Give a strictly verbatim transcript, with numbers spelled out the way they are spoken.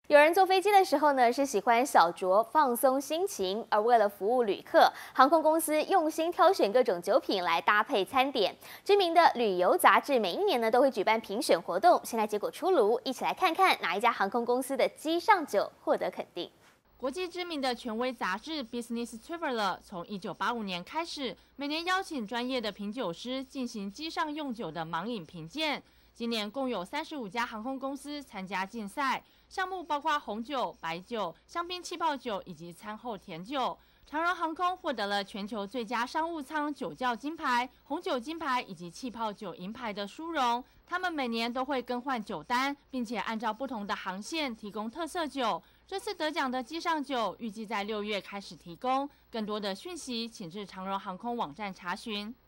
有人坐飞机的时候呢，是喜欢小酌放松心情，而为了服务旅客，航空公司用心挑选各种酒品来搭配餐点。知名的旅游杂志每一年呢都会举办评选活动，现在结果出炉，一起来看看哪一家航空公司的机上酒获得肯定。 国际知名的权威杂志《Business Traveler》从一九八五年开始，每年邀请专业的品酒师进行机上用酒的盲饮评鉴。今年共有三十五家航空公司参加竞赛，项目包括红酒、白酒、香槟气泡酒以及餐后甜酒。长荣航空获得了全球最佳商务舱酒窖金牌、红酒金牌以及气泡酒银牌的殊荣。他们每年都会更换酒单，并且按照不同的航线提供特色酒。这次得奖的机上酒预计在六月开始提供。更多的讯息，请至长荣航空网站查询。